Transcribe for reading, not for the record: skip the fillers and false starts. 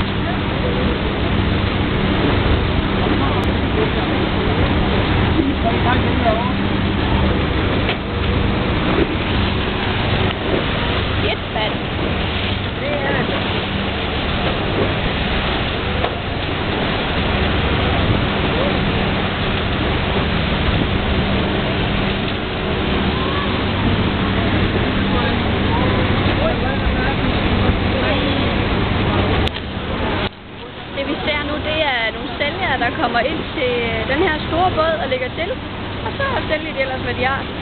Det vi ser nu, det er nogle sælgere, der kommer ind til den her store båd og lægger til. Og så sælger de ellers, hvad de har.